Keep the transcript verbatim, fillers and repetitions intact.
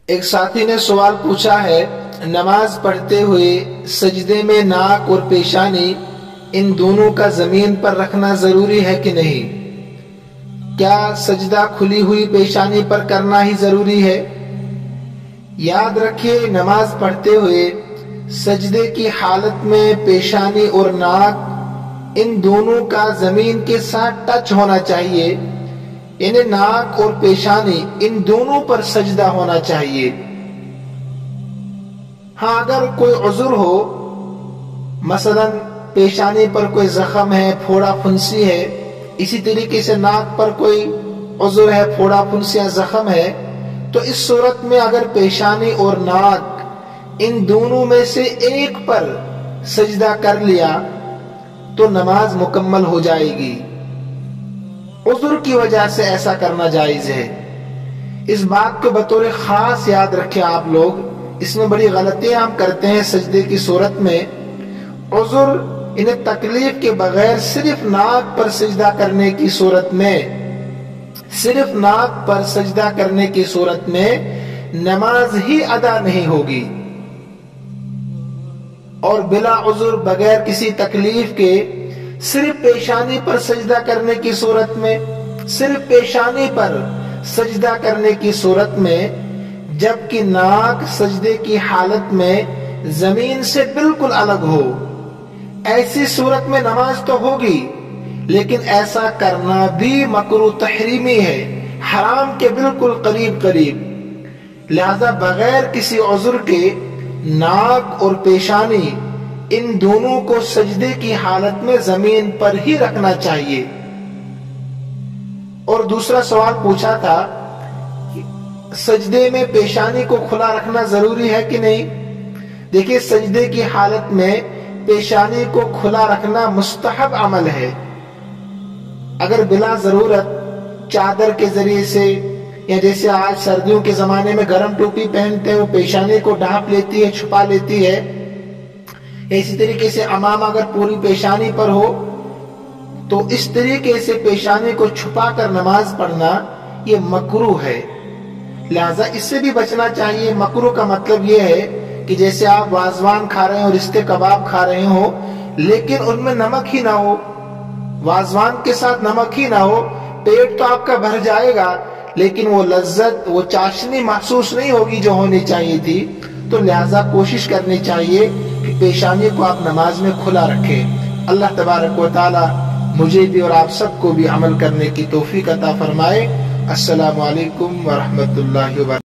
ایک ساتھی نے سوال پوچھا ہے، نماز پڑھتے ہوئے سجدے میں ناک اور پیشانی ان دونوں کا زمین پر رکھنا ضروری ہے کہ نہیں؟ کیا سجدہ کھلی ہوئی پیشانی پر کرنا ہی ضروری ہے؟ یاد رکھیے، نماز پڑھتے ہوئے سجدے کی حالت میں پیشانی اور ناک ان دونوں کا زمین کے ساتھ ٹچ ہونا چاہیے، یعنی ناک اور پیشانی ان دونوں پر سجدہ ہونا چاہیے۔ ہاں، اگر کوئی عذر ہو، مثلا پیشانی پر کوئی زخم ہے، پھوڑا پھنسی ہے، اسی طریقے سے ناک پر کوئی عذر ہے، پھوڑا پھنسی یا زخم ہے، تو اس صورت میں اگر پیشانی اور ناک ان دونوں میں سے ایک پر سجدہ کر لیا تو نماز مکمل ہو جائے گی۔ عذر کی وجہ سے ایسا کرنا جائز ہے۔ اس بات کو بطور خاص یاد رکھیں آپ لوگ، اس میں بڑی غلطیاں ہم کرتے ہیں سجدے کی صورت میں۔ عذر انہیں تکلیف کے بغیر صرف ناک پر سجدہ کرنے کی صورت میں صرف ناک پر سجدہ کرنے کی صورت میں نماز ہی ادا نہیں ہوگی، اور بلا عذر بغیر کسی تکلیف کے صرف پیشانی پر سجدہ کرنے کی صورت میں صرف پیشانی پر سجدہ کرنے کی صورت میں جبکہ ناک سجدے کی حالت میں زمین سے بالکل الگ ہو، ایسی صورت میں نماز تو ہوگی، لیکن ایسا کرنا بھی مکروہ تحریمی ہے، حرام کے بالکل قریب قریب۔ لہذا بغیر کسی عذر کے ناک اور پیشانی ان دونوں کو سجدے کی حالت میں زمین پر ہی رکھنا چاہیے۔ اور دوسرا سوال پوچھا تھا، سجدے میں پیشانی کو کھلا رکھنا ضروری ہے کہ نہیں؟ دیکھیے، سجدے کی حالت میں پیشانی کو کھلا رکھنا مستحب عمل ہے۔ اگر بلا ضرورت چادر کے ذریعے سے، یا جیسے آج سردیوں کے زمانے میں گرم ٹوپی پہنتے ہیں، وہ پیشانی کو ڈھانپ لیتی ہے، چھپا لیتی ہے، اسی طریقے سے امام اگر پوری پیشانی پر ہو تو اس طریقے سے پیشانی کو چھپا کر نماز پڑھنا یہ مکروہ ہے، لہذا اس سے بھی بچنا چاہیے۔ مکروہ کا مطلب یہ ہے کہ جیسے آپ وازوان کھا رہے ہیں اور رشتے کباب کھا رہے ہو، لیکن ان میں نمک ہی نہ ہو، وازوان کے ساتھ نمک ہی نہ ہو، پیٹ تو آپ کا بھر جائے گا لیکن وہ لذت، وہ چاشنی محسوس نہیں ہوگی جو ہونی چاہیے تھی۔ تو لہذا کوشش کرنی چاہیے کہ پیشانی کو آپ نماز میں کھلا رکھیں۔ اللہ تبارک و تعالی مجھے بھی اور آپ سب کو بھی عمل کرنے کی توفیق عطا فرمائے۔ السلام علیکم ورحمۃ اللہ وبرکاتہ۔